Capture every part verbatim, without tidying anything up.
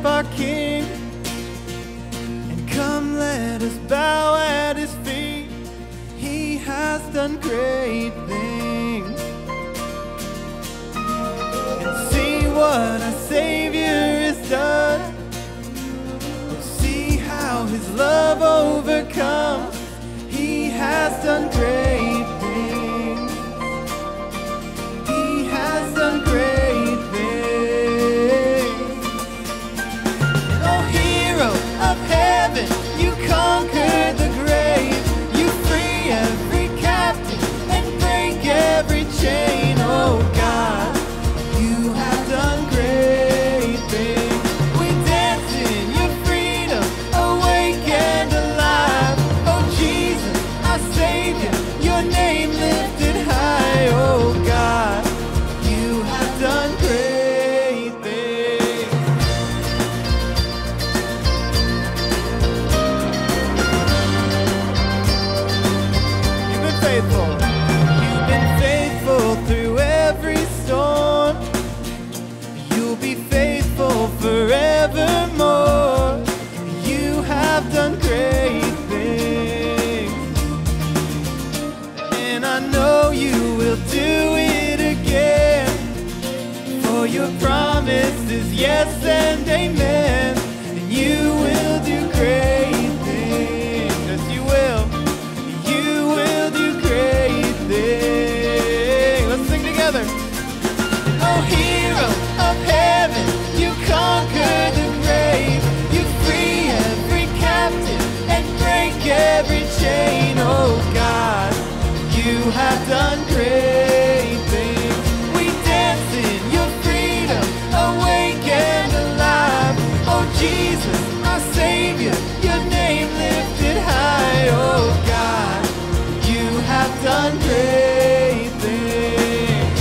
worship our King. And come, let us bow at his feet. He has done great things. And see what our Savior has done. Oh, see how his love overcomes. He has done great things. He has done great things. Oh, hero of heaven, you conquered the grave. You free every captive and break every chain. Oh God, you have done great things. We dance in your freedom, awake and alive. Oh Jesus, our Savior, your name lifted high. Oh God, you have done great things. You've been faithful. You've been faithful through every storm. You'll be faithful forevermore. You have done great things. And I know you will do it again. For your promise is yes and amen. And you will do great things. Yes, you will. You will do great things. Let's sing together. Oh, hero of heaven, you conquer the grave. You free every captive and break every chain. Oh God, you have done great things. We dance in your freedom, awake and alive. Oh Jesus, our Savior, your name lifted high. Oh God, you have done great things.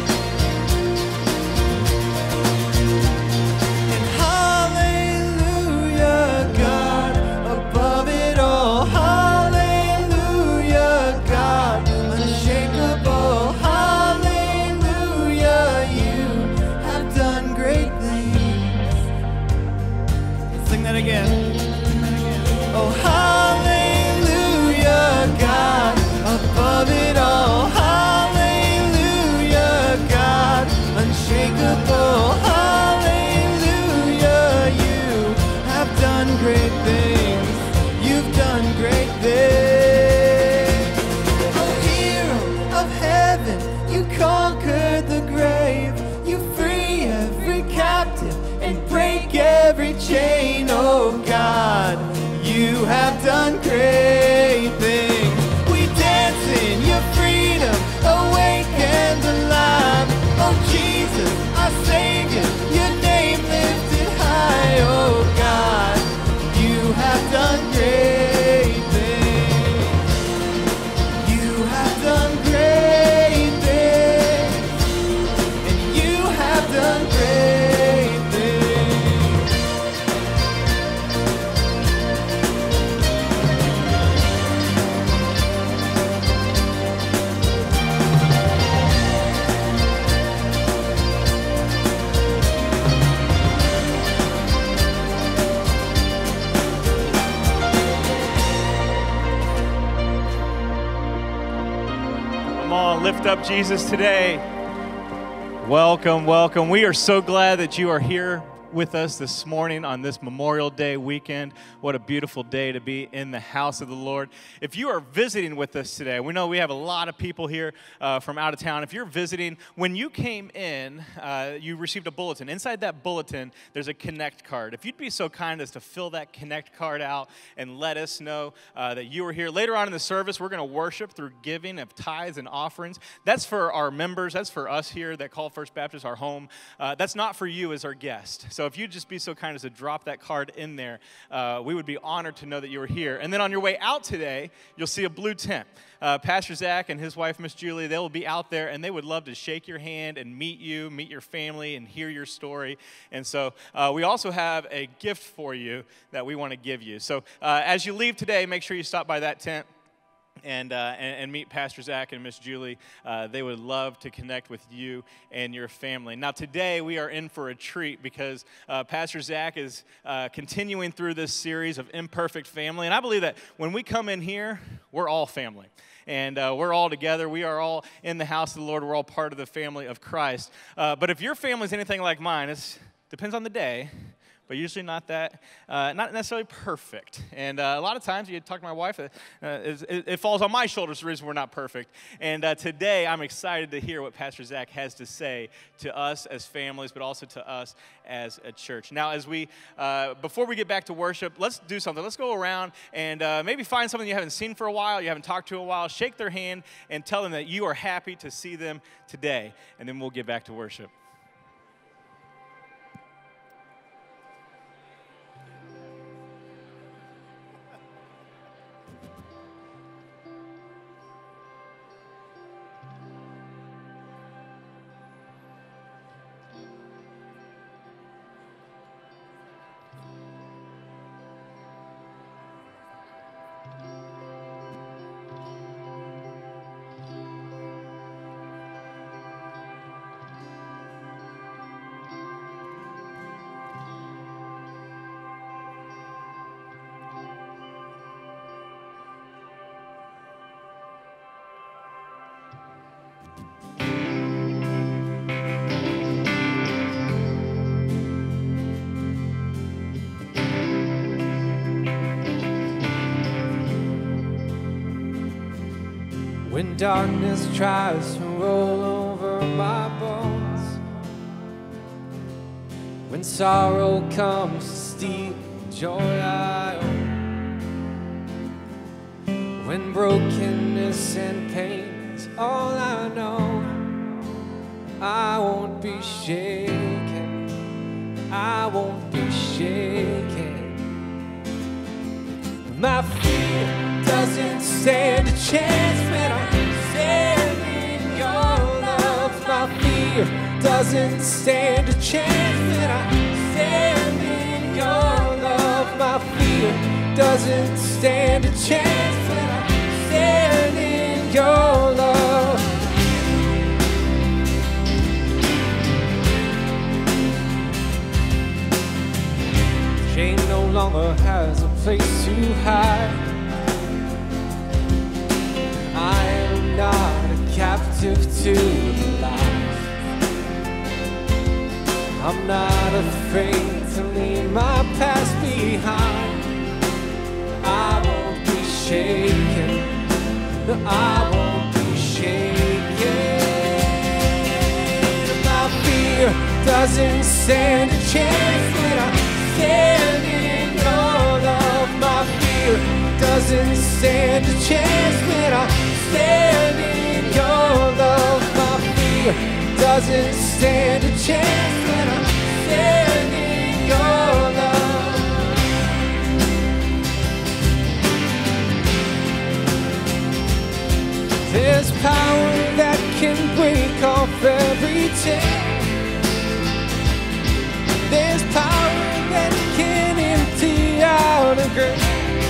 And hallelujah, God, above it all. Hallelujah, God, unshakable. Hallelujah, you have done great things. Let's sing that again. Oh, hallelujah, God, above it all. Hallelujah, God, unshakable. Hallelujah, you have done great things. You've done great things. Oh, hero of heaven, you conquered the grave. You free every captive and break every chain. Oh God, you have done great things. We dance in your freedom, awake and alive. Oh Jesus, our Savior, your name lifted high. Oh God, you have done great things. You have done great things. And you have done great things. Come on, lift up Jesus today. Welcome, welcome. We are so glad that you are here with us this morning on this Memorial Day weekend. What a beautiful day to be in the house of the Lord. If you are visiting with us today, we know we have a lot of people here uh, from out of town. If you're visiting, when you came in, uh, you received a bulletin. Inside that bulletin, there's a Connect card. If you'd be so kind as to fill that Connect card out and let us know uh, that you were here. Later on in the service, we're going to worship through giving of tithes and offerings. That's for our members. That's for us here that call First Baptist our home. Uh, that's not for you as our guest. So if you'd just be so kind as to drop that card in there, uh, we would be honored to know that you were here. And then on your way out today, you'll see a blue tent. Uh, Pastor Zach and his wife, Miss Julie, they will be out there, and they would love to shake your hand and meet you, meet your family, and hear your story. And so uh, we also have a gift for you that we want to give you. So uh, as you leave today, make sure you stop by that tent. and, uh, and, and meet Pastor Zach and Miss Julie. Uh, they would love to connect with you and your family. Now, today we are in for a treat because uh, Pastor Zach is uh, continuing through this series of Imperfect Family, and I believe that when we come in here, we're all family. And uh, we're all together. We are all in the house of the Lord. We're all part of the family of Christ. Uh, but if your family is anything like mine, it depends on the day, but usually not that, uh, not necessarily perfect. And uh, a lot of times, you talk to my wife, uh, it, it falls on my shoulders the reason we're not perfect. And uh, today, I'm excited to hear what Pastor Zach has to say to us as families, but also to us as a church. Now, as we, uh, before we get back to worship, let's do something. Let's go around and uh, maybe find someone you haven't seen for a while, you haven't talked to in a while, shake their hand and tell them that you are happy to see them today. And then we'll get back to worship. When darkness tries to roll over my bones, when sorrow comes to steal the joy I own, when brokenness and pain is all I know, I won't be shaken, I won't be shaken. My fear doesn't stand a chance when I stand in your love. My fear doesn't stand a chance when I stand in your love. My fear doesn't stand a chance when I stand in your love. Shame no longer has a place to hide. I am not a captive to life. I'm not afraid to leave my past behind. I won't be shaken. No, I won't be shaken. My fear doesn't stand a chance when I stand in your love. My fear doesn't stand a chance when I stand in your love. My fear doesn't stand a chance when I stand in your love. There's power that can break off every chain. There's power that can empty out a grave.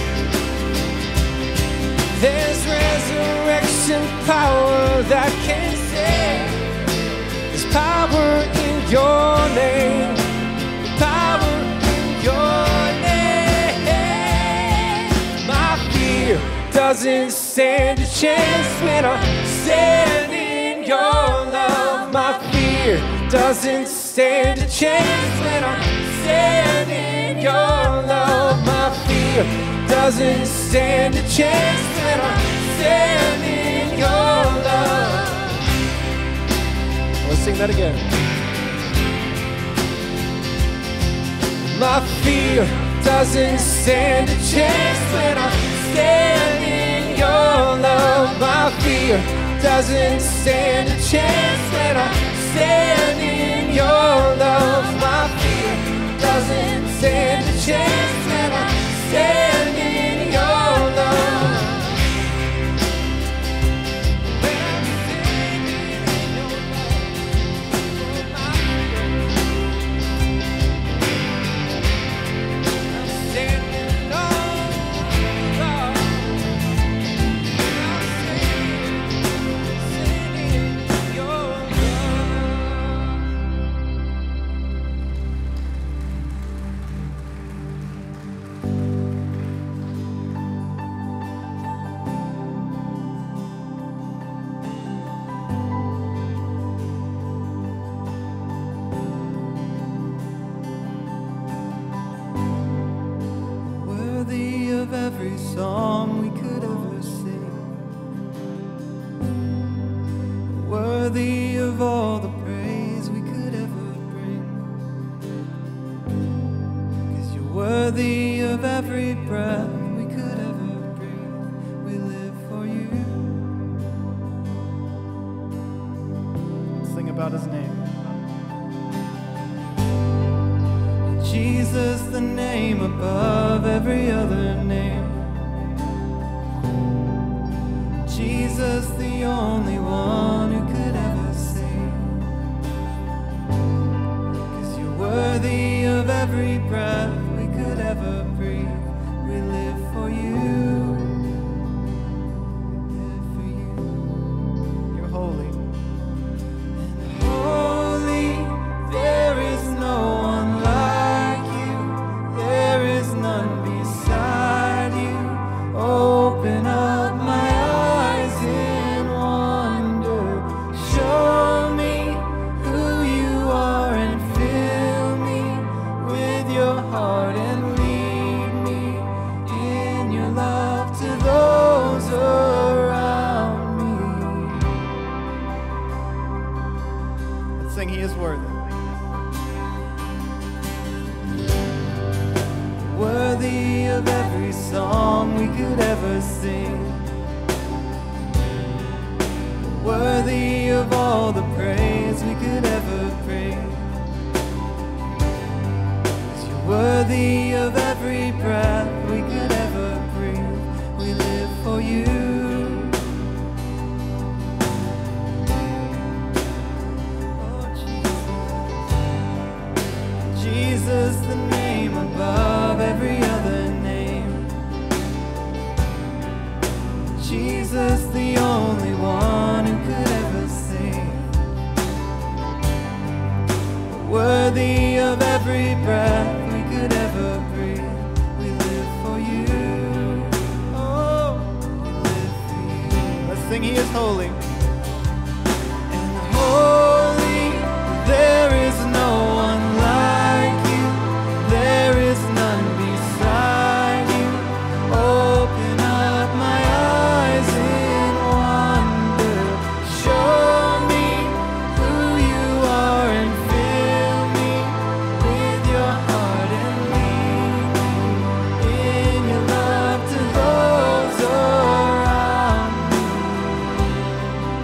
There's resurrection power that can save. There's power in your name. Power in your name. My fear doesn't stand a chance when I stand in your love. My fear doesn't stand a chance when I stand in your love. My fear doesn't stand a chance when I stand in your love. Let's sing that again. My fear doesn't stand a chance when I stand in your love. My fear doesn't stand a chance when I stand in your love. My fear doesn't stand a chance when I stand in your love. When I'm standing in your love, I'm standing on love. worthy of all the praise we could ever bring. 'Cause you're worthy of every breath we could ever breathe. We live for you. Sing about his name. Jesus, the name above every other name. Jesus, the only one who could ever save. 'Cause you're worthy of every breath we could ever breathe. We live for you. We live for you. You're holy. And holy, there is no one like you. There is none beside you. Open up my eyes in wonder. Show me who you are and fill me with your heart and lead me in your love to those around me. Let's sing He is Worthy. Worthy of every song we could ever sing. Worthy of all the praise we could ever bring. 'Cause you're worthy of every breath we could ever breathe. We live for you. Oh, Jesus. Jesus, the name above every other name. Jesus, the only one who could ever save. Worthy of every breath we could ever breathe. We live for you. Oh, we live for you. Let's sing He is holy. And holy, there is no one like you. There is none beside you. Open up my eyes in wonder. Show me who you are and fill me with your heart and lead me in your love to those around me.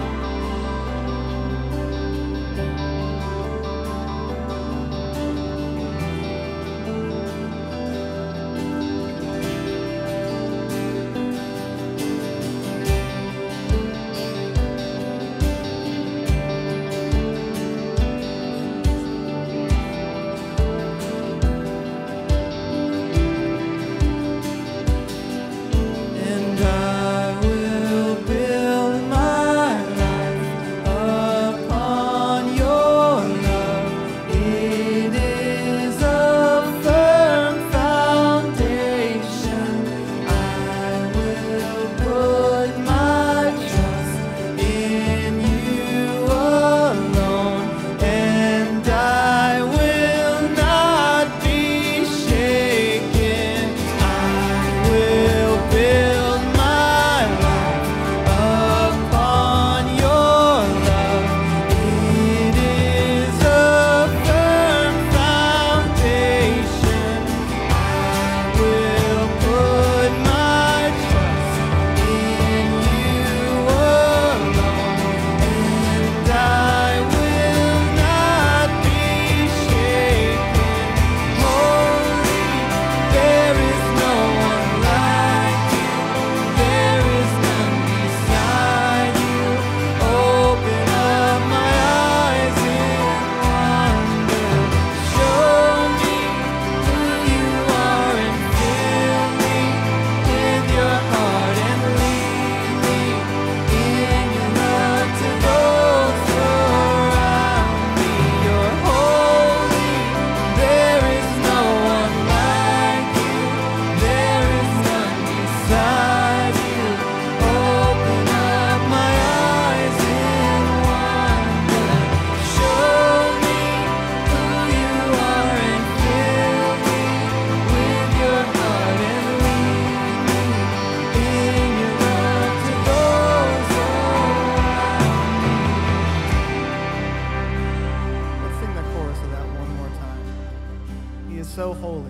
so holy.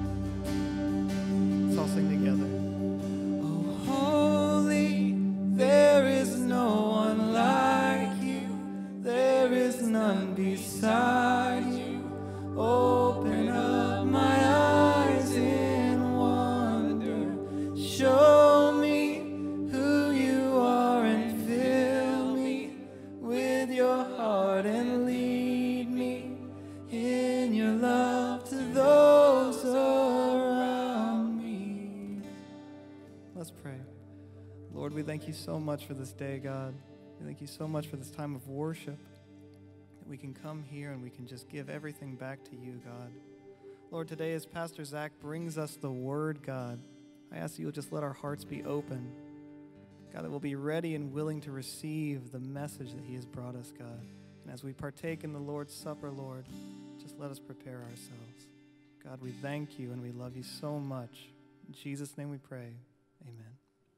Let's all sing together. Oh, holy, there is no one like you. There is none beside you. Open up my eyes in wonder. Show me who you are and fill me with your heart and lead me in your love to those around me. Let's pray. Lord, we thank you so much for this day, God. We thank you so much for this time of worship, that we can come here and we can just give everything back to you, God. Lord, today as Pastor Zach brings us the word, God, I ask that you'll just let our hearts be open. God, that we'll be ready and willing to receive the message that he has brought us, God. And as we partake in the Lord's Supper, Lord, just let us prepare ourselves. God, we thank you and we love you so much. In Jesus' name we pray. Amen.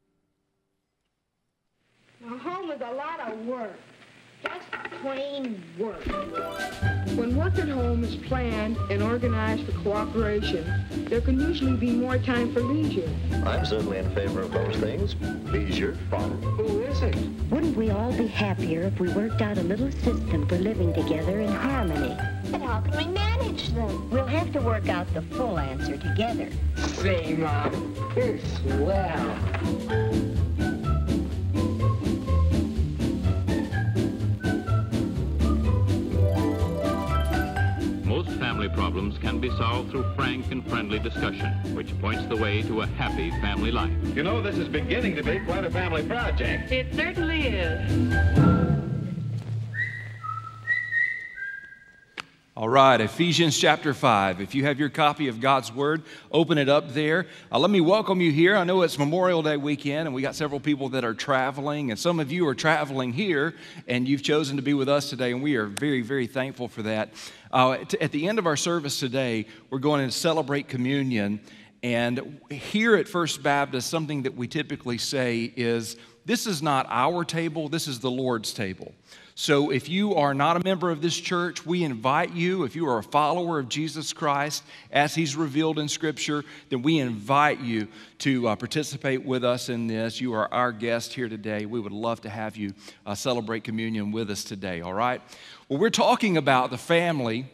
Now, home is a lot of work. Just plain work. When work at home is planned and organized for cooperation, there can usually be more time for leisure. I'm certainly in favor of those things. Leisure, fun. Who isn't? Wouldn't we all be happier if we worked out a little system for living together in harmony? But how can we manage them? We'll have to work out the full answer together. Say, Mom, you're swell. Family problems can be solved through frank and friendly discussion, which points the way to a happy family life. You know, this is beginning to be quite a family project. It certainly is. All right, Ephesians chapter five. If you have your copy of God's Word, open it up there. Uh, let me welcome you here. I know it's Memorial Day weekend, and we got several people that are traveling, and some of you are traveling here, and you've chosen to be with us today, and we are very, very thankful for that. Uh, t- at the end of our service today, we're going to celebrate communion, and here at First Baptist, something that we typically say is, this is not our table, this is the Lord's table. So if you are not a member of this church, we invite you, if you are a follower of Jesus Christ, as he's revealed in Scripture, then we invite you to uh, participate with us in this. You are our guest here today. We would love to have you uh, celebrate communion with us today, all right? Well, we're talking about the family,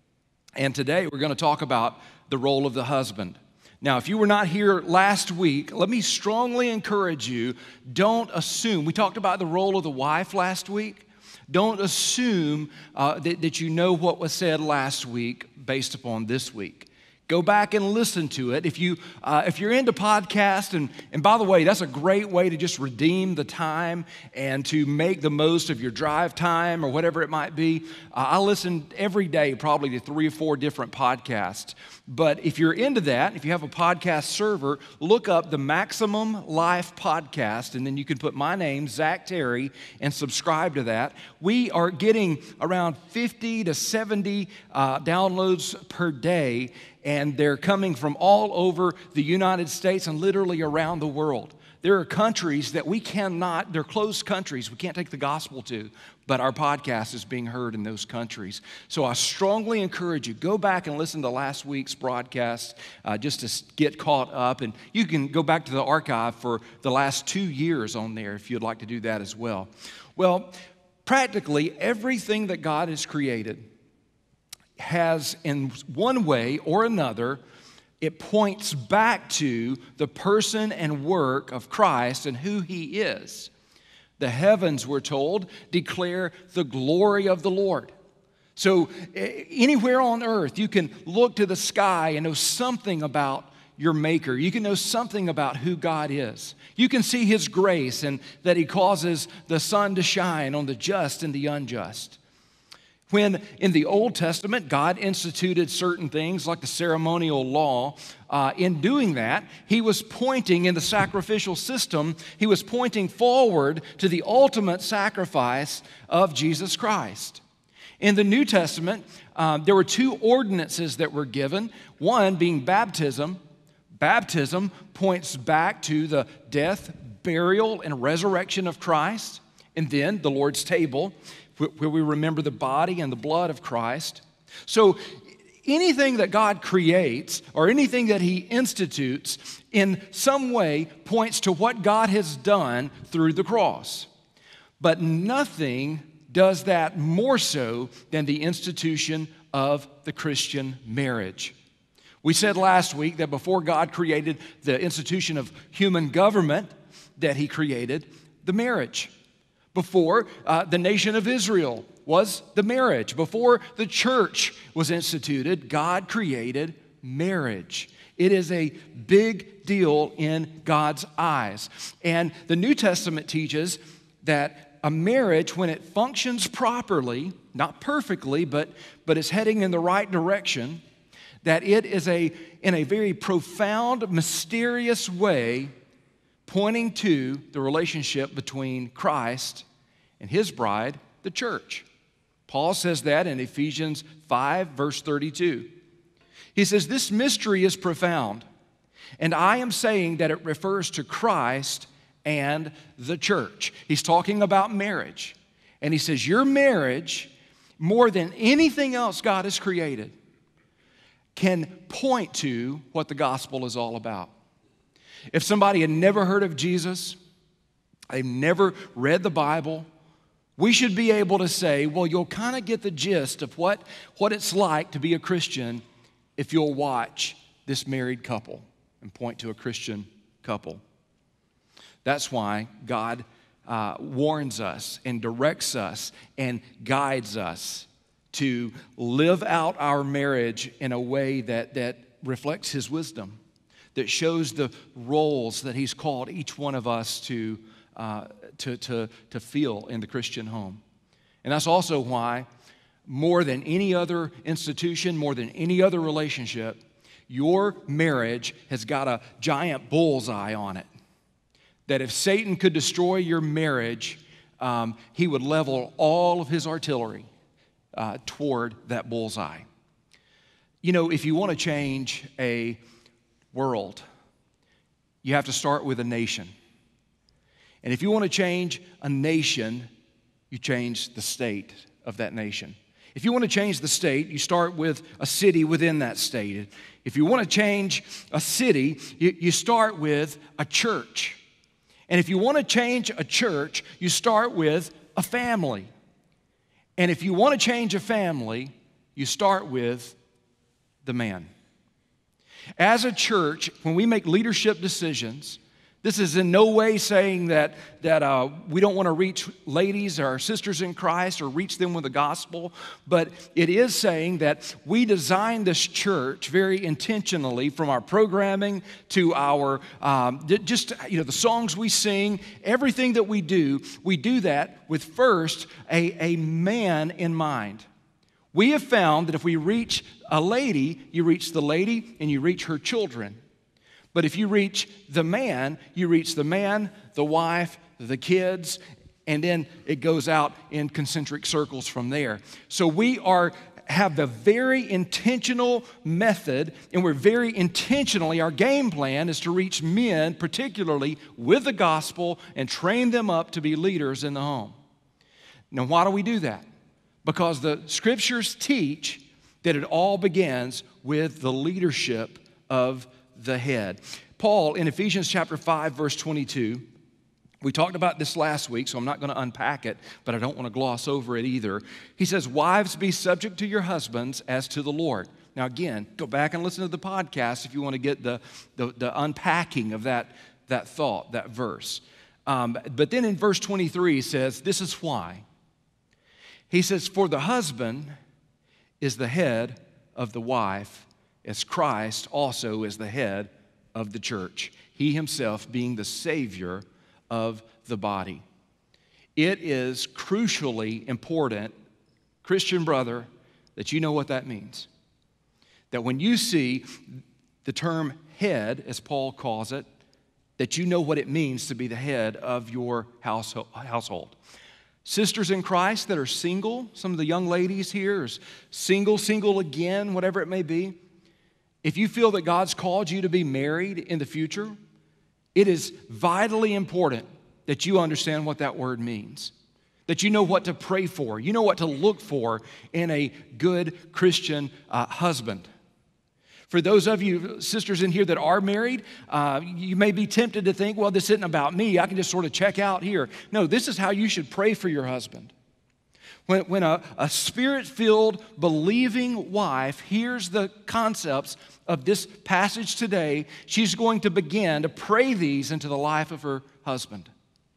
and today we're going to talk about the role of the husband. Now, if you were not here last week, let me strongly encourage you, don't assume. We talked about the role of the wife last week. Don't assume uh, that, that you know what was said last week based upon this week. Go back and listen to it. If, you, uh, if you're into podcasts, and, and by the way, that's a great way to just redeem the time and to make the most of your drive time or whatever it might be. Uh, I listen every day probably to three or four different podcasts. But if you're into that, if you have a podcast server, look up the Maximum Life Podcast, and then you can put my name, Zach Terry, and subscribe to that. We are getting around fifty to seventy uh, downloads per day, and they're coming from all over the United States and literally around the world. There are countries that we cannot, they're closed countries, we can't take the gospel to, but our podcast is being heard in those countries. So I strongly encourage you, go back and listen to last week's broadcast uh, just to get caught up. And you can go back to the archive for the last two years on there if you'd like to do that as well. Well, practically everything that God has created has, in one way or another, it points back to the person and work of Christ and who he is. The heavens, we're told, declare the glory of the Lord. So anywhere on earth, you can look to the sky and know something about your Maker. You can know something about who God is. You can see his grace and that he causes the sun to shine on the just and the unjust. When in the Old Testament, God instituted certain things like the ceremonial law, uh, in doing that, he was pointing in the sacrificial system, he was pointing forward to the ultimate sacrifice of Jesus Christ. In the New Testament, uh, there were two ordinances that were given, one being baptism. Baptism points back to the death, burial, and resurrection of Christ, and then the Lord's table, where we remember the body and the blood of Christ. So anything that God creates or anything that he institutes in some way points to what God has done through the cross. But nothing does that more so than the institution of the Christian marriage. We said last week that before God created the institution of human government, that he created the marriage. Before uh, the nation of Israel was the marriage. Before the church was instituted, God created marriage. It is a big deal in God's eyes. And the New Testament teaches that a marriage, when it functions properly, not perfectly, but, but is heading in the right direction, that it is a, in a very profound, mysterious way, pointing to the relationship between Christ and his bride, the church. Paul says that in Ephesians five, verse thirty-two. He says, this mystery is profound, and I am saying that it refers to Christ and the church. He's talking about marriage. And he says, your marriage, more than anything else God has created, can point to what the gospel is all about. If somebody had never heard of Jesus, they've never read the Bible, we should be able to say, well, you'll kind of get the gist of what, what it's like to be a Christian if you'll watch this married couple and point to a Christian couple. That's why God uh, warns us and directs us and guides us to live out our marriage in a way that, that reflects his wisdom, that shows the roles that he's called each one of us to, uh, to, to, to feel in the Christian home. And that's also why, more than any other institution, more than any other relationship, your marriage has got a giant bullseye on it. That if Satan could destroy your marriage, um, he would level all of his artillery uh, toward that bullseye. You know, if you want to change a world, you have to start with a nation. And if you want to change a nation, you change the state of that nation. If you want to change the state, you start with a city within that state. If you want to change a city, you, you start with a church. And if you want to change a church, you start with a family. And if you want to change a family, you start with the man. As a church, when we make leadership decisions, this is in no way saying that, that uh, we don't want to reach ladies or sisters in Christ or reach them with the gospel, but it is saying that we design this church very intentionally, from our programming to our, um, just, you know, the songs we sing, everything that we do, we do that with first a, a man in mind. We have found that if we reach a lady, you reach the lady and you reach her children. But if you reach the man, you reach the man, the wife, the kids, and then it goes out in concentric circles from there. So we are have a very intentional method, and we're very intentionally, our game plan is to reach men, particularly with the gospel, and train them up to be leaders in the home. Now, why do we do that? Because the scriptures teach that it all begins with the leadership of the head. Paul, in Ephesians chapter five, verse twenty-two, we talked about this last week, so I'm not going to unpack it, but I don't want to gloss over it either. He says, wives, be subject to your husbands as to the Lord. Now again, go back and listen to the podcast if you want to get the, the, the unpacking of that, that thought, that verse. Um, but then in verse twenty-three, he says, this is why. He says, for the husband is the head of the wife, as Christ also is the head of the church, he himself being the Savior of the body. It is crucially important, Christian brother, that you know what that means. That when you see the term head, as Paul calls it, that you know what it means to be the head of your household. Sisters in Christ that are single, some of the young ladies here are single, single again, whatever it may be. If you feel that God's called you to be married in the future, it is vitally important that you understand what that word means. that you know what to pray for, you know what to look for in a good Christian uh, husband. For those of you sisters in here that are married, uh, you may be tempted to think, well, this isn't about me. I can just sort of check out here. No, this is how you should pray for your husband. When, when a, a spirit-filled, believing wife hears the concepts of this passage today, she's going to begin to pray these into the life of her husband.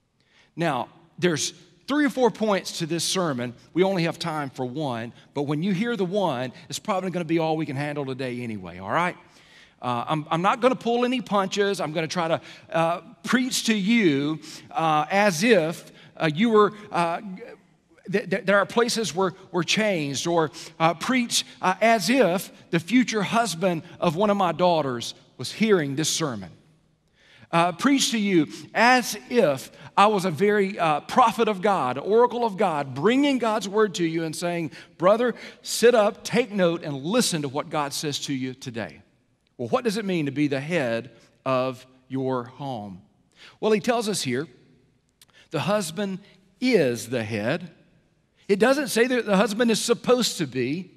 Now, there's three or four points to this sermon. We only have time for one, but when you hear the one, it's probably going to be all we can handle today anyway, all right? Uh, I'm, I'm not going to pull any punches. I'm going to try to uh, preach to you uh, as if uh, you were... Uh, th- th- there are places where we're changed, or uh, preach uh, as if the future husband of one of my daughters was hearing this sermon. Uh, preach to you as if I was a very uh, prophet of God, oracle of God, bringing God's word to you and saying, brother, sit up, take note, and listen to what God says to you today. Well, what does it mean to be the head of your home? Well, he tells us here, the husband is the head. It doesn't say that the husband is supposed to be,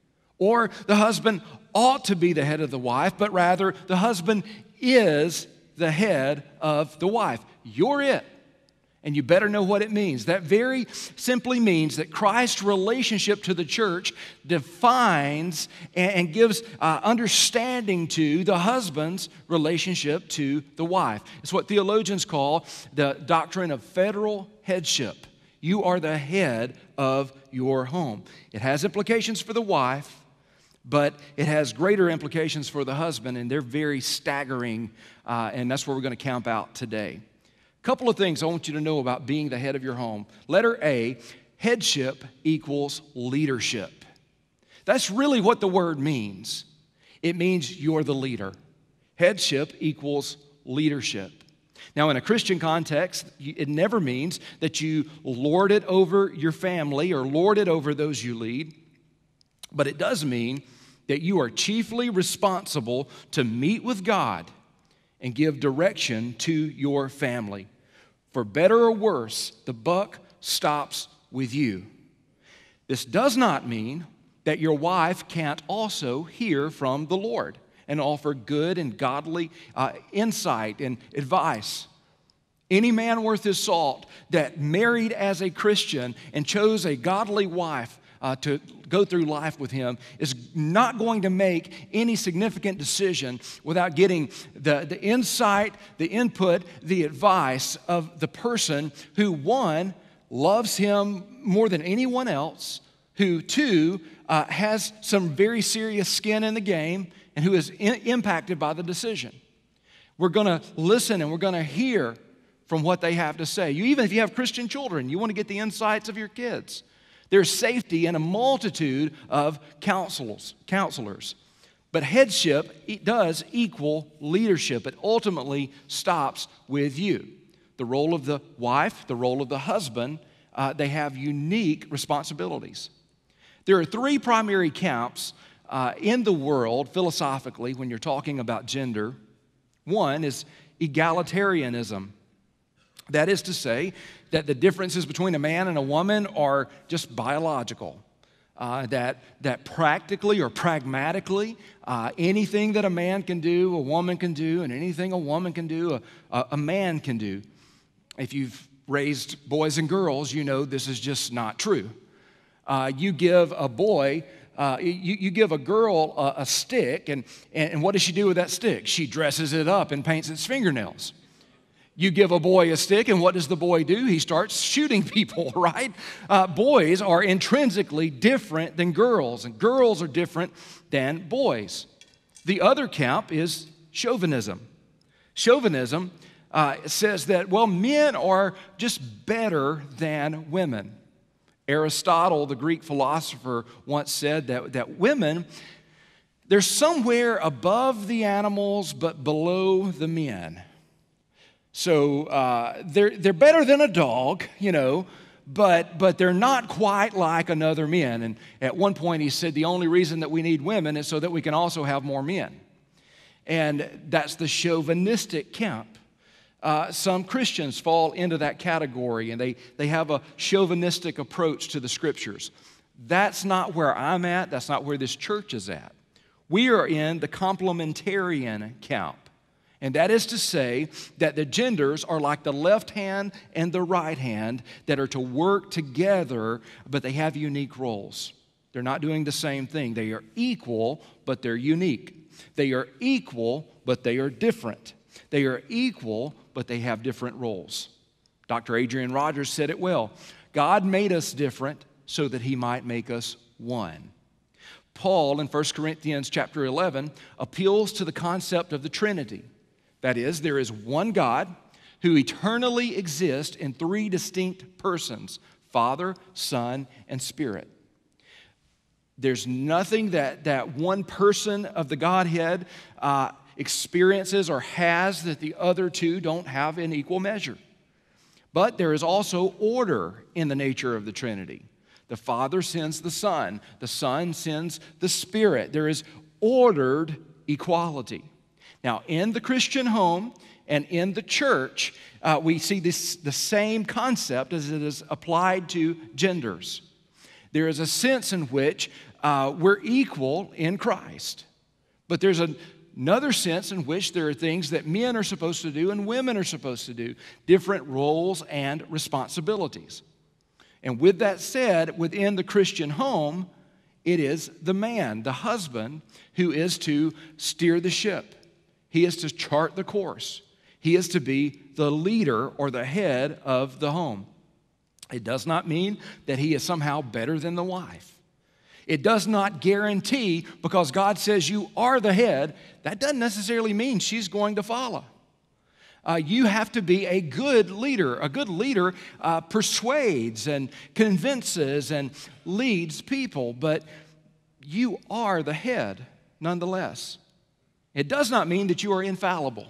or the husband ought to be the head of the wife, but rather the husband is the head of the wife. You're it. And you better know what it means. That very simply means that Christ's relationship to the church defines and gives uh, understanding to the husband's relationship to the wife. It's what theologians call the doctrine of federal headship. You are the head of your home. It has implications for the wife, but it has greater implications for the husband, and they're very staggering, uh, and that's where we're going to camp out today. A couple of things I want you to know about being the head of your home. Letter A, headship equals leadership. That's really what the word means. It means you're the leader. Headship equals leadership. Now, in a Christian context, it never means that you lord it over your family or lord it over those you lead, but it does mean that you are chiefly responsible to meet with God and give direction to your family. For better or worse, the buck stops with you. This does not mean that your wife can't also hear from the Lord and offer good and godly uh, insight and advice. Any man worth his salt that married as a Christian and chose a godly wife uh, to go through life with him is not going to make any significant decision without getting the, the insight, the input, the advice of the person who, one, loves him more than anyone else, who, two, uh, has some very serious skin in the game, and who is in, impacted by the decision. We're going to listen and we're going to hear from what they have to say. You, even if you have Christian children, you want to get the insights of your kids. There's safety in a multitude of counselors, counselors. But headship it does equal leadership. It ultimately stops with you. The role of the wife, the role of the husband, uh, they have unique responsibilities. There are three primary camps uh, in the world, philosophically, when you're talking about gender. One is egalitarianism. That is to say that the differences between a man and a woman are just biological. Uh, that, that practically or pragmatically, uh, anything that a man can do, a woman can do, and anything a woman can do, a, a, a man can do. If you've raised boys and girls, you know this is just not true. Uh, you give a boy, uh, you, you give a girl a, a stick, and, and what does she do with that stick? She dresses it up and paints its fingernails. You give a boy a stick, and what does the boy do? He starts shooting people, right? Uh, boys are intrinsically different than girls, and girls are different than boys. The other camp is chauvinism. Chauvinism uh, says that, well, men are just better than women. Aristotle, the Greek philosopher, once said that, that women, they're somewhere above the animals but below the men. So uh, they're, they're better than a dog, you know, but, but they're not quite like another man. And at one point he said the only reason that we need women is so that we can also have more men. And that's the chauvinistic camp. Uh, some Christians fall into that category, and they, they have a chauvinistic approach to the Scriptures. That's not where I'm at. That's not where this church is at. We are in the complementarian camp. And that is to say that the genders are like the left hand and the right hand that are to work together, but they have unique roles. They're not doing the same thing. They are equal, but they're unique. They are equal, but they are different. They are equal, but they have different roles. Doctor Adrian Rogers said it well. God made us different so that He might make us one. Paul in First Corinthians chapter eleven appeals to the concept of the Trinity. That is, there is one God who eternally exists in three distinct persons, Father, Son, and Spirit. There's nothing that, that one person of the Godhead uh, experiences or has that the other two don't have in equal measure. But there is also order in the nature of the Trinity. The Father sends the Son. The Son sends the Spirit. There is ordered equality. Now, in the Christian home and in the church, uh, we see this, the same concept as it is applied to genders. There is a sense in which uh, we're equal in Christ. But there's a, another sense in which there are things that men are supposed to do and women are supposed to do, different roles and responsibilities. And with that said, within the Christian home, it is the man, the husband, who is to steer the ship. He is to chart the course. He is to be the leader or the head of the home. It does not mean that he is somehow better than the wife. It does not guarantee, because God says you are the head, that doesn't necessarily mean she's going to follow. Uh, you have to be a good leader. A good leader uh, persuades and convinces and leads people, but you are the head nonetheless. It does not mean that you are infallible.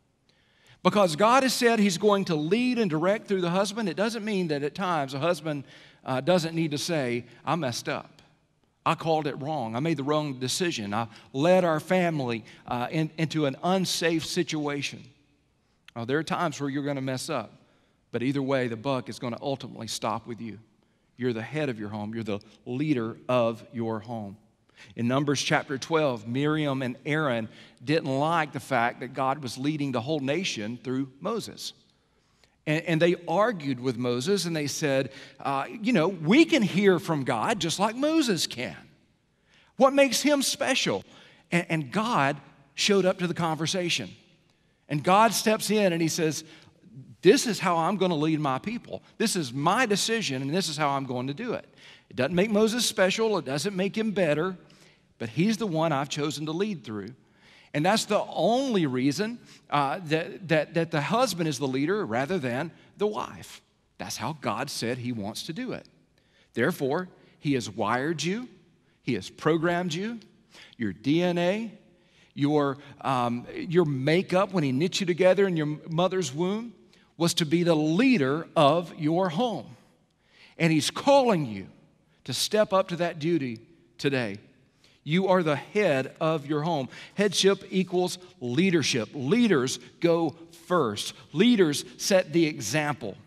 Because God has said He's going to lead and direct through the husband, it doesn't mean that at times a husband uh, doesn't need to say, I messed up. I called it wrong. I made the wrong decision. I led our family uh, in, into an unsafe situation. Now, there are times where you're going to mess up, but either way, the buck is going to ultimately stop with you. You're the head of your home. You're the leader of your home. In Numbers chapter twelve, Miriam and Aaron didn't like the fact that God was leading the whole nation through Moses. And, and they argued with Moses, and they said, uh, you know, we can hear from God just like Moses can. What makes him special? And, and God showed up to the conversation. And God steps in and He says, this is how I'm going to lead my people. This is my decision, and this is how I'm going to do it. It doesn't make Moses special. It doesn't make him better. But he's the one I've chosen to lead through. And that's the only reason uh, that, that, that the husband is the leader rather than the wife. That's how God said He wants to do it. Therefore, He has wired you. He has programmed you. Your D N A, your, um, your makeup when He knit you together in your mother's womb was to be the leader of your home. And He's calling you to step up to that duty today. You are the head of your home. Headship equals leadership. Leaders go first. Leaders set the example.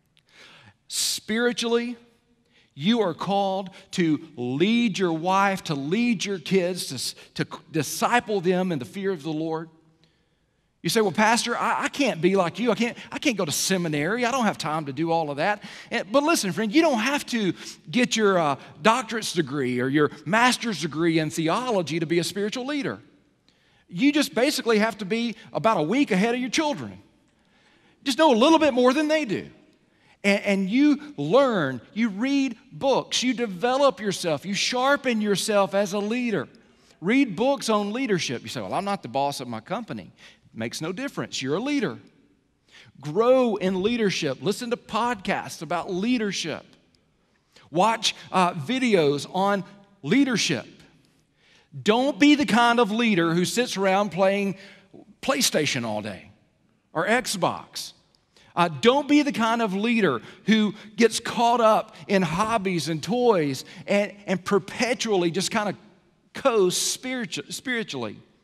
Spiritually, you are called to lead your wife, to lead your kids, to, to disciple them in the fear of the Lord. You say, well, Pastor, I, I can't be like you. I can't, I can't go to seminary. I don't have time to do all of that. And, but listen, friend, you don't have to get your uh, doctorate's degree or your master's degree in theology to be a spiritual leader. You just basically have to be about a week ahead of your children. Just know a little bit more than they do. And, and you learn, you read books, you develop yourself, you sharpen yourself as a leader. Read books on leadership. You say, well, I'm not the boss of my company. Makes no difference. You're a leader. Grow in leadership. Listen to podcasts about leadership. Watch uh, videos on leadership. Don't be the kind of leader who sits around playing PlayStation all day or Xbox. Uh, don't be the kind of leader who gets caught up in hobbies and toys and, and perpetually just kind of coasts spiritu- spiritually.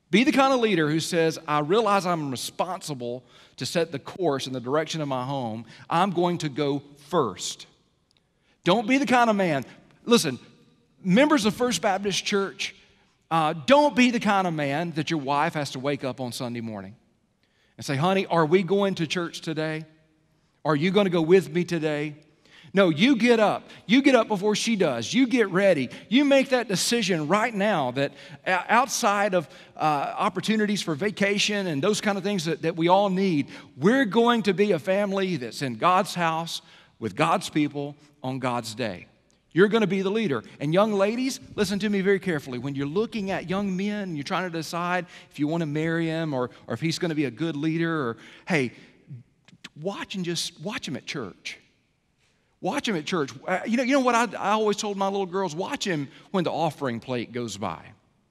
Be the kind of leader who says, I realize I'm responsible to set the course and the direction of my home. I'm going to go first. Don't be the kind of man. Listen, members of First Baptist Church, uh, don't be the kind of man that your wife has to wake up on Sunday morning and say, honey, are we going to church today? Are you going to go with me today? No, you get up. You get up before she does. You get ready. You make that decision right now that outside of uh, opportunities for vacation and those kind of things that, that we all need, we're going to be a family that's in God's house with God's people on God's day. You're going to be the leader. And young ladies, listen to me very carefully. When you're looking at young men and you're trying to decide if you want to marry him or, or if he's going to be a good leader, or hey, watch and just watch him at church. Watch him at church. Uh, you know, you know what I, I always told my little girls? Watch him when the offering plate goes by.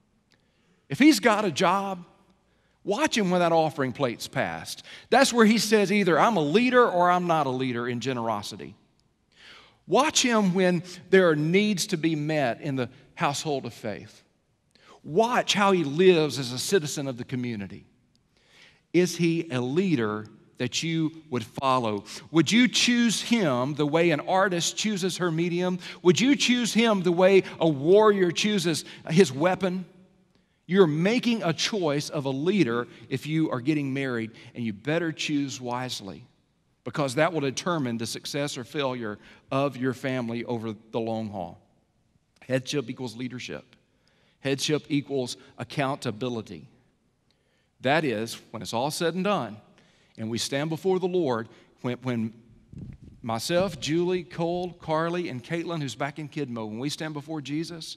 If he's got a job, watch him when that offering plate's passed. That's where he says either I'm a leader or I'm not a leader in generosity. Watch him when there are needs to be met in the household of faith. Watch how he lives as a citizen of the community. Is he a leader that you would follow? Would you choose him the way an artist chooses her medium? Would you choose him the way a warrior chooses his weapon? You're making a choice of a leader if you are getting married, and you better choose wisely, because that will determine the success or failure of your family over the long haul. Headship equals leadership. Headship equals accountability. That is, when it's all said and done, and we stand before the Lord, when, when myself, Julie, Cole, Carly, and Caitlin, who's back in kid mode, when we stand before Jesus,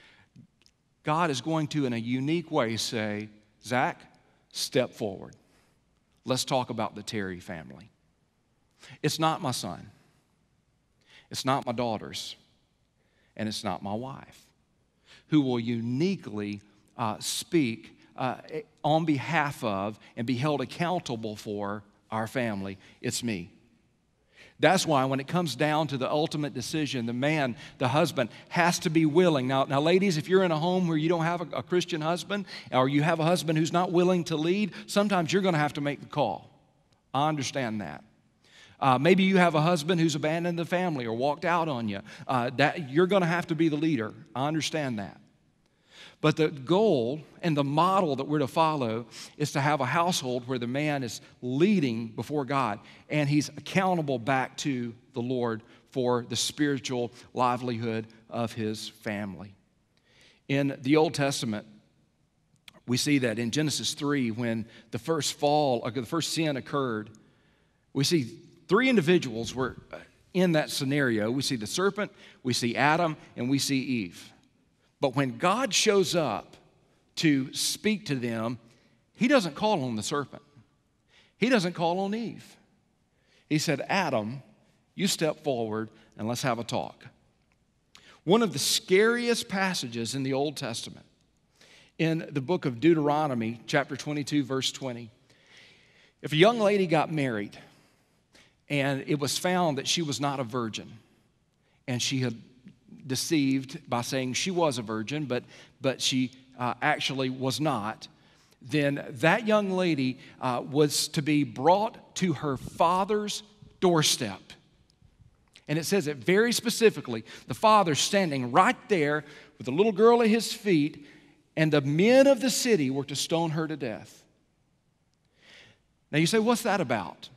God is going to, in a unique way, say, Zach, step forward. Let's talk about the Terry family. It's not my son. It's not my daughters. And it's not my wife, who will uniquely uh, speak Uh, on behalf of and be held accountable for our family. It's me. That's why when it comes down to the ultimate decision, the man, the husband, has to be willing. Now, now ladies, if you're in a home where you don't have a, a Christian husband, or you have a husband who's not willing to lead, sometimes you're going to have to make the call. I understand that. Uh, maybe you have a husband who's abandoned the family or walked out on you. Uh, that, you're going to have to be the leader. I understand that. But the goal and the model that we're to follow is to have a household where the man is leading before God and he's accountable back to the Lord for the spiritual livelihood of his family. In the Old Testament, we see that in Genesis three, when the first fall, or the first sin occurred, we see three individuals were in that scenario. We see the serpent, we see Adam, and we see Eve. But when God shows up to speak to them, he doesn't call on the serpent. He doesn't call on Eve. He said, Adam, you step forward and let's have a talk. One of the scariest passages in the Old Testament, in the book of Deuteronomy, chapter twenty-two, verse twenty. If a young lady got married and it was found that she was not a virgin, and she had deceived by saying she was a virgin, but, but she uh, actually was not, then that young lady uh, was to be brought to her father's doorstep. And it says it very specifically. The father standing right there with the little girl at his feet, and the men of the city were to stone her to death. Now you say, what's that about?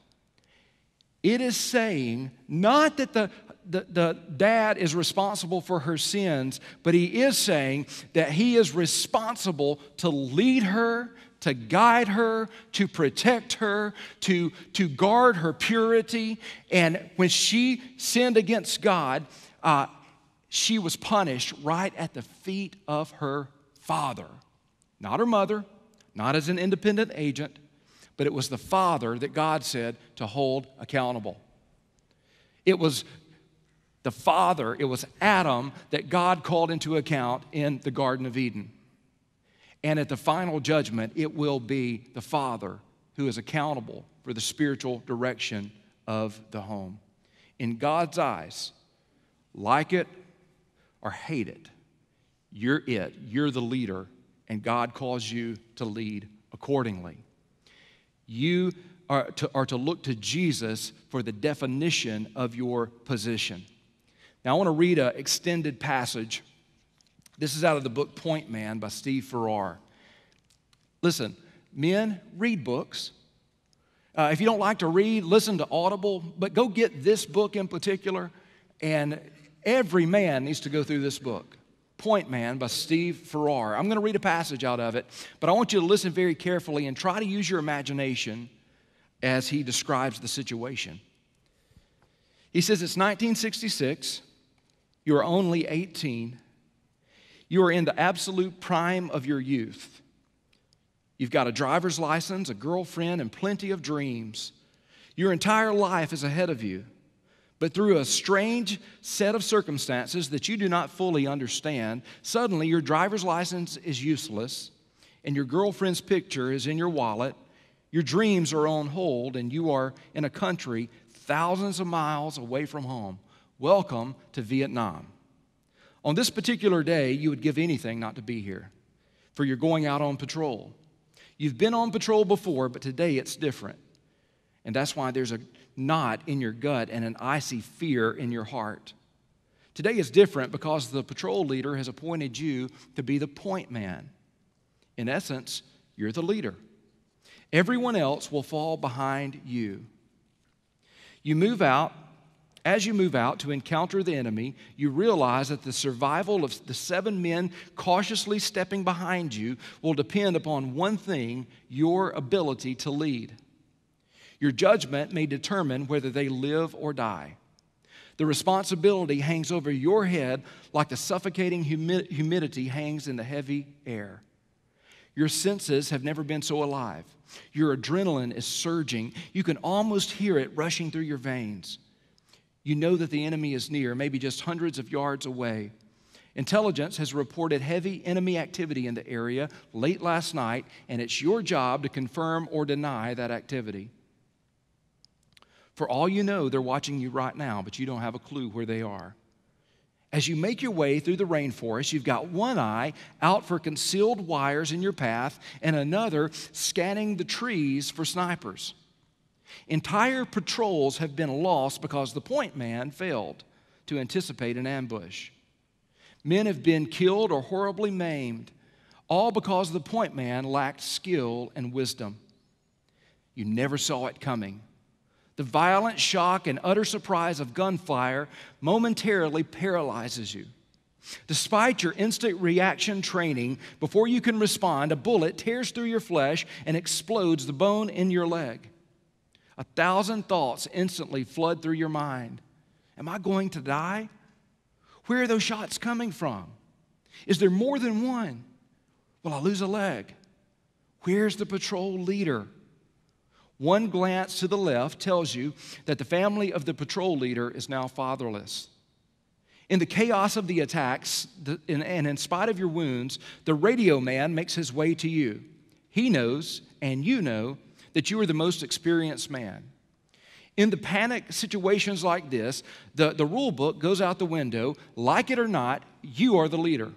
It is saying not that the The, the dad is responsible for her sins, but he is saying that he is responsible to lead her, to guide her, to protect her, to, to guard her purity. And when she sinned against God, uh, she was punished right at the feet of her father. Not her mother, not as an independent agent, but it was the father that God said to hold accountable. It was the father, it was Adam that God called into account in the Garden of Eden. And at the final judgment, it will be the father who is accountable for the spiritual direction of the home. In God's eyes, like it or hate it, you're it. You're the leader, and God calls you to lead accordingly. You are to, are to look to Jesus for the definition of your position. Now, I want to read an extended passage. This is out of the book Point Man by Steve Farrar. Listen, men, read books. Uh, if you don't like to read, listen to Audible, but go get this book in particular, and every man needs to go through this book. Point Man by Steve Farrar. I'm going to read a passage out of it, but I want you to listen very carefully and try to use your imagination as he describes the situation. He says it's nineteen sixty-six. You are only eighteen. You are in the absolute prime of your youth. You've got a driver's license, a girlfriend, and plenty of dreams. Your entire life is ahead of you. But through a strange set of circumstances that you do not fully understand, suddenly your driver's license is useless, and your girlfriend's picture is in your wallet, your dreams are on hold, and you are in a country thousands of miles away from home. Welcome to Vietnam. On this particular day, you would give anything not to be here, for you're going out on patrol. You've been on patrol before, but today it's different. And that's why there's a knot in your gut and an icy fear in your heart. Today is different because the patrol leader has appointed you to be the point man. In essence, you're the leader. Everyone else will fall behind you. You move out. As you move out to encounter the enemy, you realize that the survival of the seven men cautiously stepping behind you will depend upon one thing: your ability to lead. Your judgment may determine whether they live or die. The responsibility hangs over your head like the suffocating humi- humidity hangs in the heavy air. Your senses have never been so alive. Your adrenaline is surging. You can almost hear it rushing through your veins. You know that the enemy is near, maybe just hundreds of yards away. Intelligence has reported heavy enemy activity in the area late last night, and it's your job to confirm or deny that activity. For all you know, they're watching you right now, but you don't have a clue where they are. As you make your way through the rainforest, you've got one eye out for concealed wires in your path and another scanning the trees for snipers. Entire patrols have been lost because the point man failed to anticipate an ambush. Men have been killed or horribly maimed, all because the point man lacked skill and wisdom. You never saw it coming. The violent shock and utter surprise of gunfire momentarily paralyzes you. Despite your instant reaction training, before you can respond, a bullet tears through your flesh and explodes the bone in your leg. A thousand thoughts instantly flood through your mind. Am I going to die? Where are those shots coming from? Is there more than one? Will I lose a leg? Where's the patrol leader? One glance to the left tells you that the family of the patrol leader is now fatherless. In the chaos of the attacks, and in spite of your wounds, the radio man makes his way to you. He knows, and you know, that you are the most experienced man. In the panic situations like this, the, the rule book goes out the window. Like it or not, you are the leader.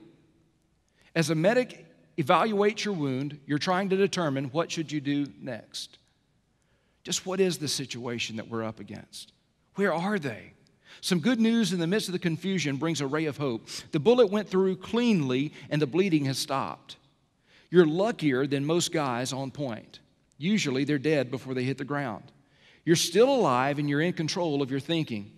As a medic evaluates your wound, you're trying to determine what should you do next. Just what is the situation that we're up against? Where are they? Some good news in the midst of the confusion brings a ray of hope. The bullet went through cleanly and the bleeding has stopped. You're luckier than most guys on point. Usually they're dead before they hit the ground. You're still alive and you're in control of your thinking.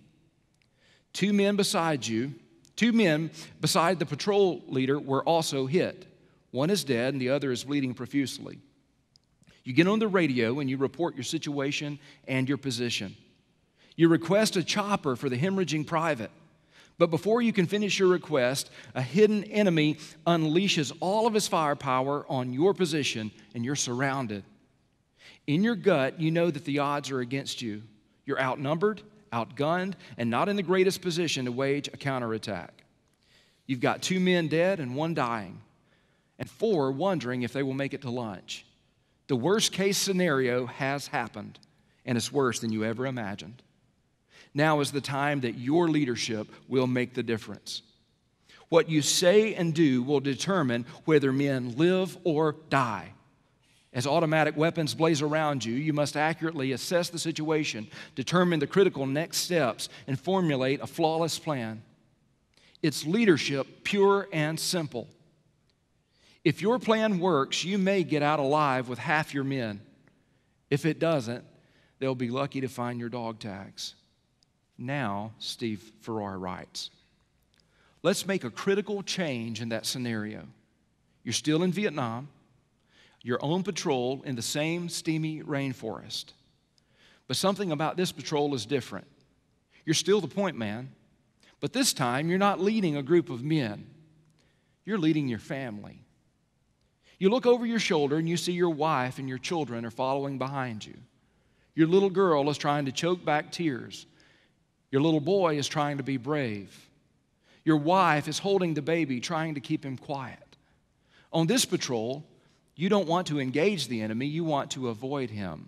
Two men beside you, two men beside the patrol leader were also hit. One is dead and the other is bleeding profusely. You get on the radio and you report your situation and your position. You request a chopper for the hemorrhaging private. But before you can finish your request, a hidden enemy unleashes all of his firepower on your position and you're surrounded. In your gut, you know that the odds are against you. You're outnumbered, outgunned, and not in the greatest position to wage a counterattack. You've got two men dead and one dying, and four wondering if they will make it to lunch. The worst case scenario has happened, and it's worse than you ever imagined. Now is the time that your leadership will make the difference. What you say and do will determine whether men live or die. As automatic weapons blaze around you, you must accurately assess the situation, determine the critical next steps, and formulate a flawless plan. It's leadership, pure and simple. If your plan works, you may get out alive with half your men. If it doesn't, they'll be lucky to find your dog tags. Now, Steve Farrar writes, let's make a critical change in that scenario. You're still in Vietnam. You're on patrol in the same steamy rainforest. But something about this patrol is different. You're still the point man, but this time you're not leading a group of men. You're leading your family. You look over your shoulder and you see your wife and your children are following behind you. Your little girl is trying to choke back tears. Your little boy is trying to be brave. Your wife is holding the baby, trying to keep him quiet. On this patrol, you don't want to engage the enemy, you want to avoid him.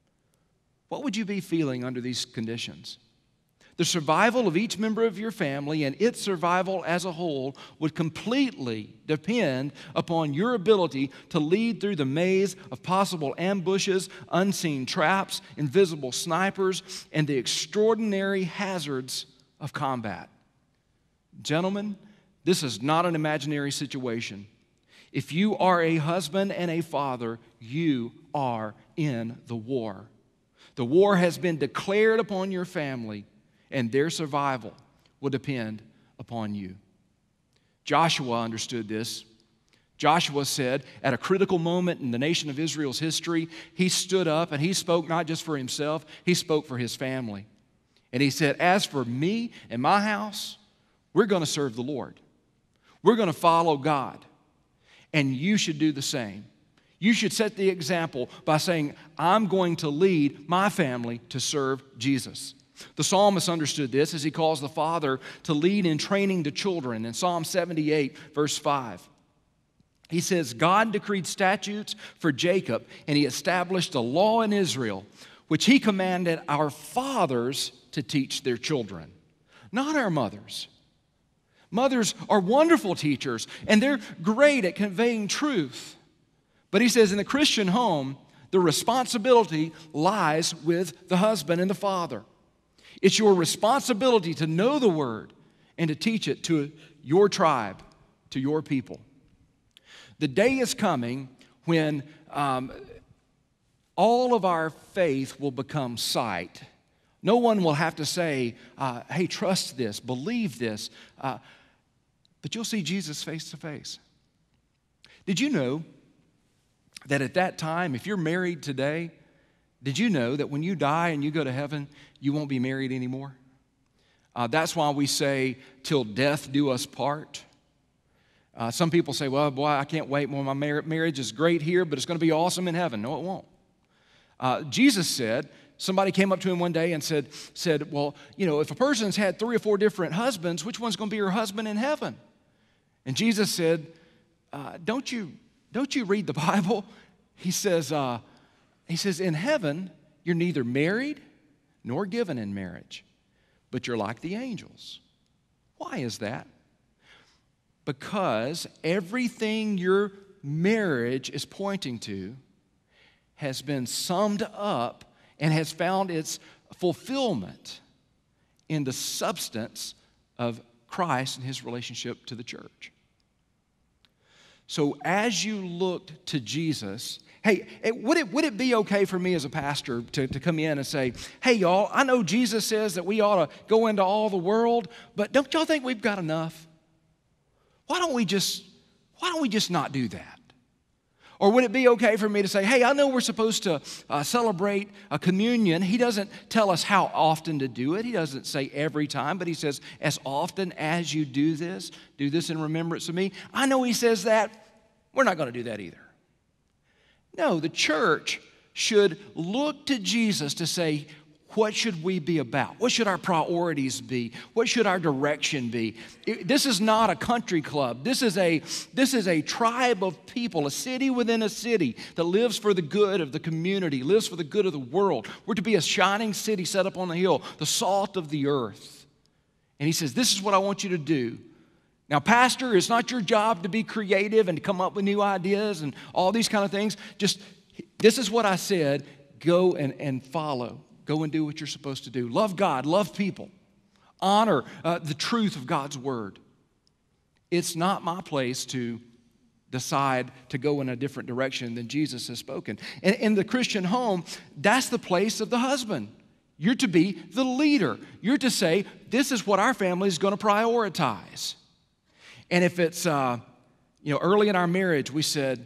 What would you be feeling under these conditions? The survival of each member of your family and its survival as a whole would completely depend upon your ability to lead through the maze of possible ambushes, unseen traps, invisible snipers, and the extraordinary hazards of combat. Gentlemen, this is not an imaginary situation. If you are a husband and a father, you are in the war. The war has been declared upon your family, and their survival will depend upon you. Joshua understood this. Joshua said, at a critical moment in the nation of Israel's history, he stood up and he spoke not just for himself, he spoke for his family. And he said, as for me and my house, we're going to serve the Lord. We're going to follow God. And you should do the same. You should set the example by saying, I'm going to lead my family to serve Jesus. The psalmist understood this as he calls the father to lead in training the children. In Psalm seventy-eight, verse five, he says, God decreed statutes for Jacob, and he established a law in Israel, which he commanded our fathers to teach their children, not our mothers. Mothers are wonderful teachers, and they're great at conveying truth. But he says in the Christian home, the responsibility lies with the husband and the father. It's your responsibility to know the word and to teach it to your tribe, to your people. The day is coming when um, all of our faith will become sight. No one will have to say, uh, hey, trust this, believe this. Uh, But you'll see Jesus face to face. Did you know that at that time, if you're married today, did you know that when you die and you go to heaven, you won't be married anymore? Uh, that's why we say, till death do us part. Uh, some people say, well, boy, I can't wait. Well, my mar- marriage is great here, but it's going to be awesome in heaven. No, it won't. Uh, Jesus said, somebody came up to him one day and said, said, well, you know, if a person's had three or four different husbands, which one's going to be your husband in heaven? And Jesus said, uh, don't you don't you read the Bible? He says, uh, he says, in heaven, you're neither married nor given in marriage, but you're like the angels. Why is that? Because everything your marriage is pointing to has been summed up and has found its fulfillment in the substance of Christ and his relationship to the church. So as you looked to Jesus, hey, would it, would it be okay for me as a pastor to, to come in and say, hey, y'all, I know Jesus says that we ought to go into all the world, but don't y'all think we've got enough? Why don't we just, why don't we just not do that? Or would it be okay for me to say, hey, I know we're supposed to uh, celebrate a communion. He doesn't tell us how often to do it. He doesn't say every time, but he says, as often as you do this, do this in remembrance of me. I know he says that. We're not going to do that either. No, the church should look to Jesus to say, what should we be about? What should our priorities be? What should our direction be? It, this is not a country club. This is a, this is a tribe of people, a city within a city that lives for the good of the community, lives for the good of the world. We're to be a shining city set up on the hill, the salt of the earth. And he says, this is what I want you to do. Now, pastor, it's not your job to be creative and to come up with new ideas and all these kind of things. Just, this is what I said, go and, and follow. Go and do what you're supposed to do. Love God, love people. Honor uh, the truth of God's word. It's not my place to decide to go in a different direction than Jesus has spoken. And in the Christian home, that's the place of the husband. You're to be the leader. You're to say, this is what our family is going to prioritize. And if it's, uh, you know, early in our marriage, we said,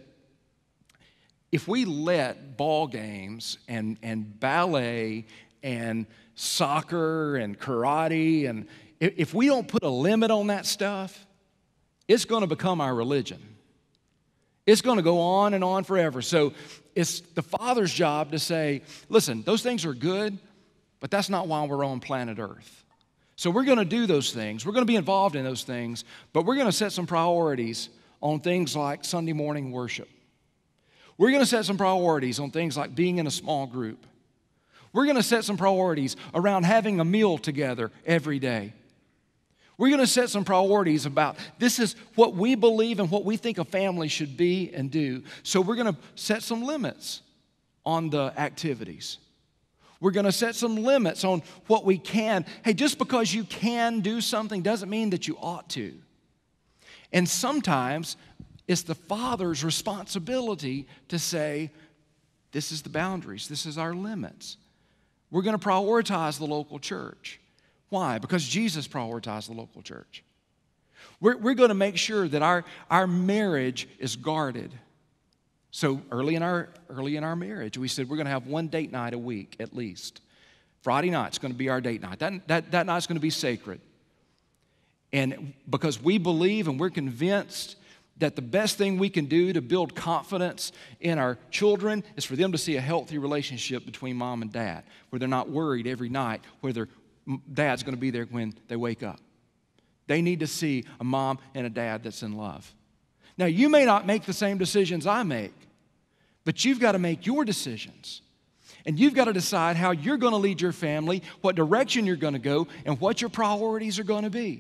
if we let ball games and, and ballet and soccer and karate, and if we don't put a limit on that stuff, it's going to become our religion. It's going to go on and on forever. So it's the father's job to say, listen, those things are good, but that's not why we're on planet Earth. So we're going to do those things. We're going to be involved in those things, but we're going to set some priorities on things like Sunday morning worship. We're going to set some priorities on things like being in a small group. We're going to set some priorities around having a meal together every day. We're going to set some priorities about this is what we believe and what we think a family should be and do. So we're going to set some limits on the activities. We're going to set some limits on what we can. Hey, just because you can do something doesn't mean that you ought to. And sometimes it's the father's responsibility to say, this is the boundaries, this is our limits. We're going to prioritize the local church. Why? Because Jesus prioritized the local church. We're, we're going to make sure that our, our marriage is guarded. So early in our early in our marriage, we said we're going to have one date night a week at least. Friday night's going to be our date night. That, that, that night's going to be sacred. And because we believe and we're convinced that the best thing we can do to build confidence in our children is for them to see a healthy relationship between mom and dad, where they're not worried every night, where their dad's going to be there when they wake up. They need to see a mom and a dad that's in love. Now, you may not make the same decisions I make, but you've got to make your decisions. And you've got to decide how you're going to lead your family, what direction you're going to go, and what your priorities are going to be.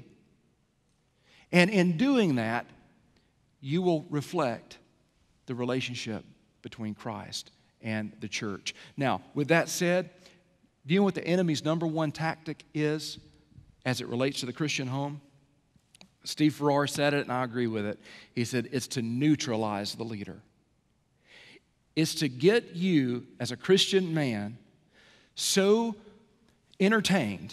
And in doing that, you will reflect the relationship between Christ and the church. Now, with that said, do you know what the enemy's number one tactic is as it relates to the Christian home? Steve Farrar said it, and I agree with it. He said, it's to neutralize the leader. It's to get you, as a Christian man, so entertained,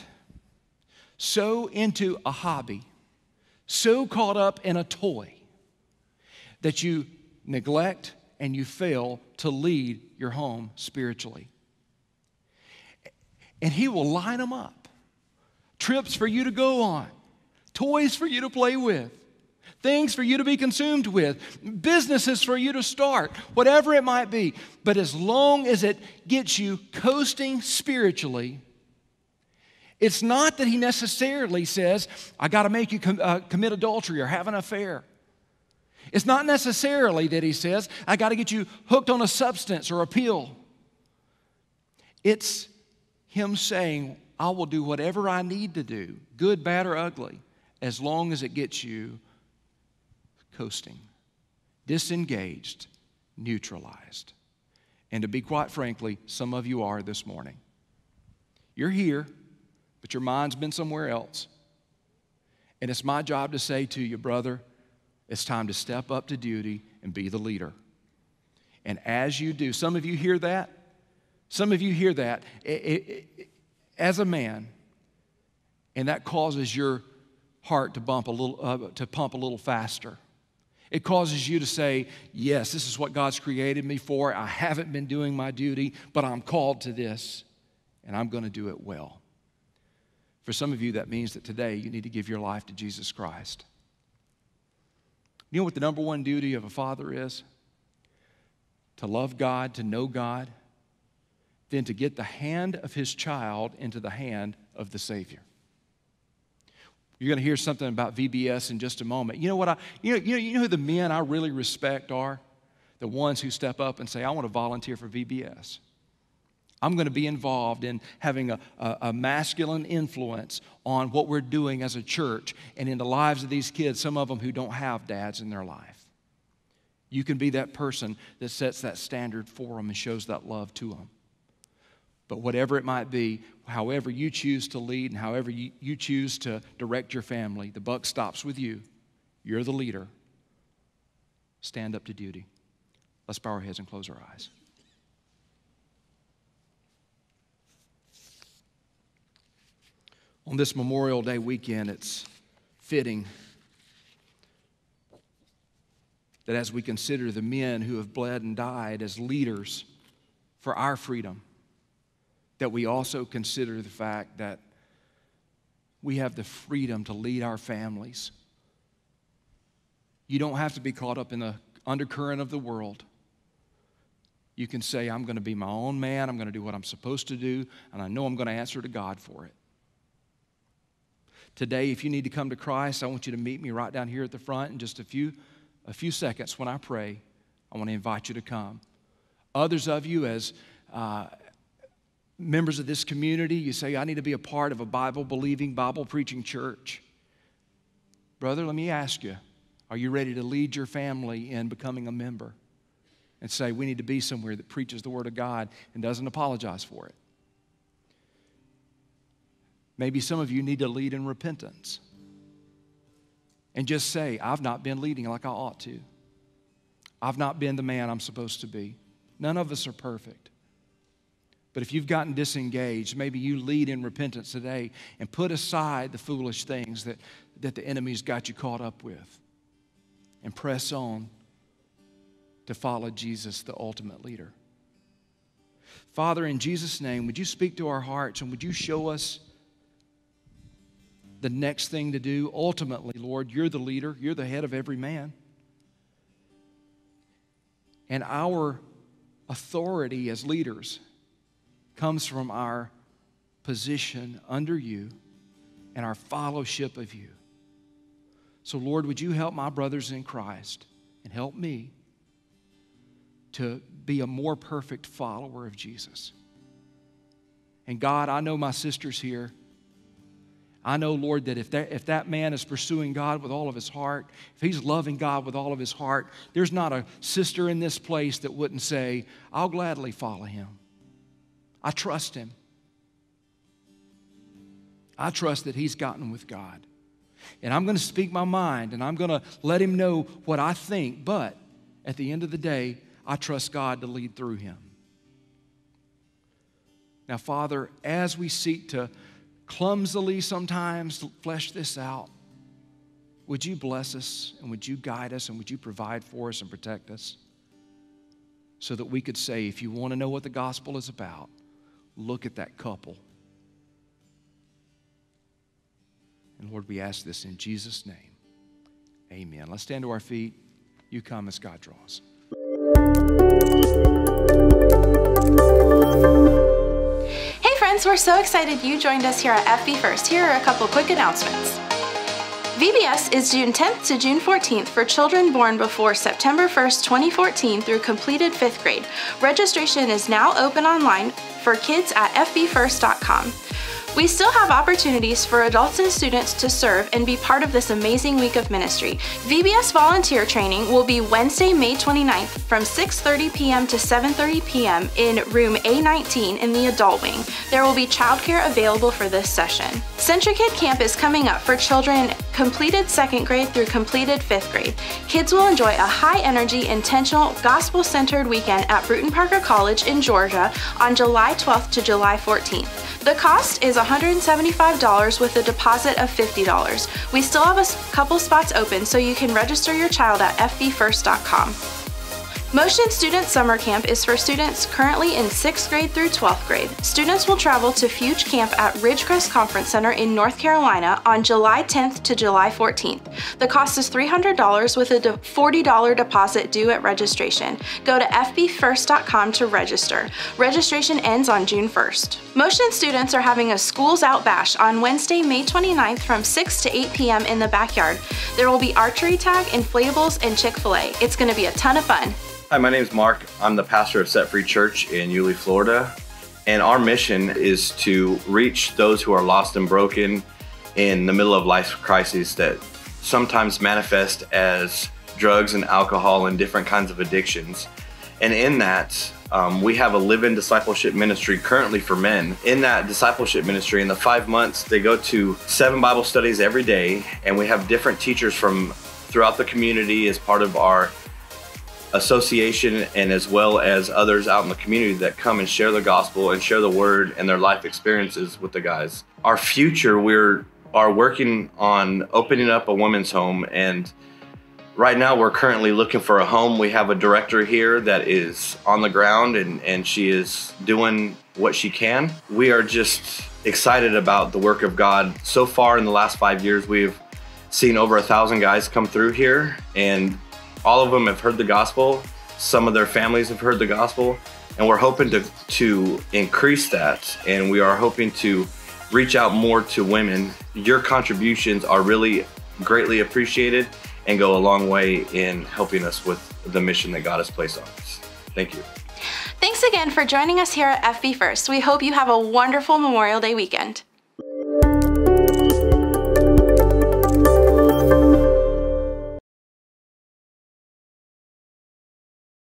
so into a hobby, so caught up in a toy, that you neglect and you fail to lead your home spiritually. And he will line them up. Trips for you to go on, toys for you to play with, things for you to be consumed with, businesses for you to start, whatever it might be. But as long as it gets you coasting spiritually, it's not that he necessarily says, I got to make you com- uh, commit adultery or have an affair. It's not necessarily that he says, I got to get you hooked on a substance or a pill. It's him saying, I will do whatever I need to do, good, bad, or ugly, as long as it gets you coasting, disengaged, neutralized. And to be quite frankly, some of you are this morning. You're here, but your mind's been somewhere else. And it's my job to say to you, brother, it's time to step up to duty and be the leader. And as you do, some of you hear that. Some of you hear that it, it, it, as a man, and that causes your heart to bump a little, uh, to pump a little faster. It causes you to say, yes, this is what God's created me for. I haven't been doing my duty, but I'm called to this, and I'm going to do it well. For some of you, that means that today you need to give your life to Jesus Christ. You know what the number one duty of a father is? To love God, to know God, then to get the hand of his child into the hand of the Savior. You're going to hear something about V B S in just a moment. You know what I, you know, you know, you know who the men I really respect are? The ones who step up and say, I want to volunteer for V B S. I'm going to be involved in having a, a, a masculine influence on what we're doing as a church and in the lives of these kids, some of them who don't have dads in their life. You can be that person that sets that standard for them and shows that love to them. But whatever it might be, however you choose to lead and however you, you choose to direct your family, the buck stops with you. You're the leader. Stand up to duty. Let's bow our heads and close our eyes. On this Memorial Day weekend, it's fitting that as we consider the men who have bled and died as leaders for our freedom, that we also consider the fact that we have the freedom to lead our families. You don't have to be caught up in the undercurrent of the world. You can say, I'm going to be my own man, I'm going to do what I'm supposed to do, and I know I'm going to answer to God for it. Today, if you need to come to Christ, I want you to meet me right down here at the front in just a few, a few seconds when I pray. I want to invite you to come. Others of you, as uh, members of this community, you say, I need to be a part of a Bible-believing, Bible-preaching church. Brother, let me ask you, are you ready to lead your family in becoming a member? And say, we need to be somewhere that preaches the Word of God and doesn't apologize for it. Maybe some of you need to lead in repentance and just say, I've not been leading like I ought to. I've not been the man I'm supposed to be. None of us are perfect. But if you've gotten disengaged, maybe you lead in repentance today and put aside the foolish things that, that the enemy's got you caught up with and press on to follow Jesus, the ultimate leader. Father, in Jesus' name, would you speak to our hearts and would you show us the next thing to do? Ultimately, Lord, you're the leader. You're the head of every man. And our authority as leaders comes from our position under you and our fellowship of you. So, Lord, would you help my brothers in Christ and help me to be a more perfect follower of Jesus. And God, I know my sister's here. I know, Lord, that if that, if that man is pursuing God with all of his heart, if he's loving God with all of his heart, there's not a sister in this place that wouldn't say, I'll gladly follow him. I trust him. I trust that he's gotten with God. And I'm going to speak my mind, and I'm going to let him know what I think, but at the end of the day, I trust God to lead through him. Now, Father, as we seek to clumsily sometimes flesh this out, would you bless us and would you guide us and would you provide for us and protect us so that we could say, if you want to know what the gospel is about, look at that couple. And Lord, we ask this in Jesus' name. Amen. Let's stand to our feet. You come as God draws. Hey friends, we're so excited you joined us here at F B First. Here are a couple quick announcements. V B S is June tenth to June fourteenth for children born before September first, twenty fourteen through completed fifth grade. Registration is now open online for kids at f b first dot com. We still have opportunities for adults and students to serve and be part of this amazing week of ministry. V B S volunteer training will be Wednesday, May twenty-ninth from six thirty p m to seven thirty p m in room A nineteen in the adult wing. There will be childcare available for this session. CentriKid Camp is coming up for children completed second grade through completed fifth grade. Kids will enjoy a high-energy, intentional, gospel-centered weekend at Bruton Parker College in Georgia on July twelfth to July fourteenth. The cost is one hundred seventy-five dollars with a deposit of fifty dollars. We still have a couple spots open, so you can register your child at f b first dot com. Motion Student Summer Camp is for students currently in sixth grade through twelfth grade. Students will travel to Fuge Camp at Ridgecrest Conference Center in North Carolina on July tenth to July fourteenth. The cost is three hundred dollars with a forty dollars deposit due at registration. Go to f b first dot com to register. Registration ends on June first. Motion students are having a Schools Out Bash on Wednesday, May twenty-ninth from six to eight p m in the backyard. There will be archery tag, inflatables, and Chick-fil-A. It's going to be a ton of fun. Hi, my name is Mark. I'm the pastor of Set Free Church in Yulee, Florida. And our mission is to reach those who are lost and broken in the middle of life crises that sometimes manifest as drugs and alcohol and different kinds of addictions. And in that, um, we have a live-in discipleship ministry currently for men. In that discipleship ministry, in the five months, they go to seven Bible studies every day, and we have different teachers from throughout the community as part of our association, and as well as others out in the community that come and share the gospel and share the word and their life experiences with the guys. Our future, we're are working on opening up a women's home, and right now we're currently looking for a home. We have a director here that is on the ground, and, and she is doing what she can. We are just excited about the work of God. So far in the last five years, we've seen over a thousand guys come through here, and all of them have heard the gospel. Some of their families have heard the gospel, and we're hoping to, to increase that, and we are hoping to reach out more to women. Your contributions are really greatly appreciated and go a long way in helping us with the mission that God has placed on us. Thank you. Thanks again for joining us here at F B First. We hope you have a wonderful Memorial Day weekend.